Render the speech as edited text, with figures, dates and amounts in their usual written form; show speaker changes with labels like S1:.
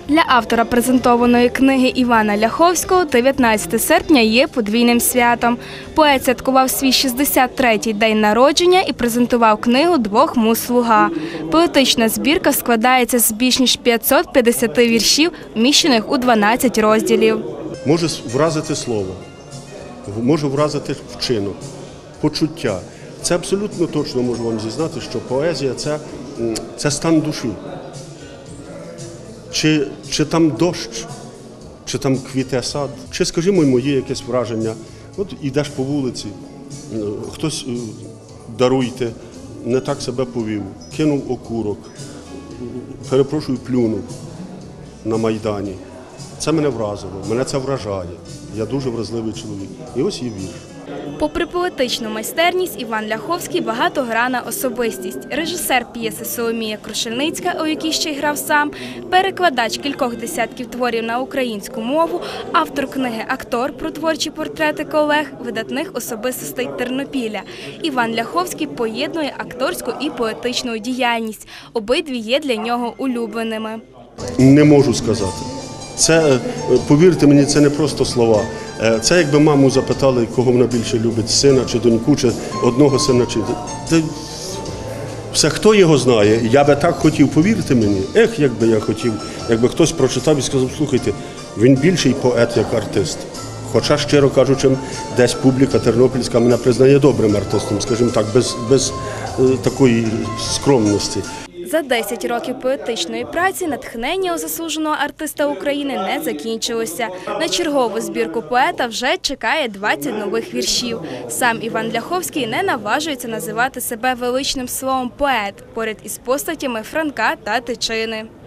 S1: Для автора презентованої книги Івана Ляховського 19 серпня є подвійним святом. Поет святкував свій 63-й день народження і презентував книгу «Двох муз слуга». Поетична збірка складається з більш ніж 550 віршів, вміщених у 12 розділів.
S2: Може вразити слово, може вразити вчинок, почуття. Це абсолютно точно можу вам зізнати, що поезія – це стан душі. Чи там дощ, чи там квіте сад, чи, скажімо, моє якесь враження. От йдеш по вулиці, хтось, даруйте, не так себе повів, кинув окурок, перепрошую, плюнув на Майдані. Це мене вразило, мене це вражає. Я дуже вразливий чоловік. І ось є вірш.
S1: Попри поетичну майстерність, Іван Ляховський – багатогранна особистість. Режисер п'єси «Соломія Крушельницька», у якій ще й грав сам, перекладач кількох десятків творів на українську мову, автор книги «Актор» про творчі портрети колег, видатних особистостей Тернопіля. Іван Ляховський поєднує акторську і поетичну діяльність. Обидві є для нього улюбленими.
S2: Не можу сказати. Це, повірте мені, це не просто слова. Це якби маму запитали, кого вона більше любить, сина чи доньку, чи одного сина, чи... Все, хто його знає, я би так хотів, повірте мені, якби я хотів, якби хтось прочитав і сказав, слухайте, він більший поет, як артист. Хоча, щиро кажучи, десь публіка тернопільська мене признає добрим артистом, скажімо так, без такої скромності.
S1: За 10 років поетичної праці натхнення у заслуженого артиста України не закінчилося. На чергову збірку поета вже чекає 20 нових віршів. Сам Іван Ляховський не наважується називати себе величним словом «поет» поряд із постатями Франка та Тичини.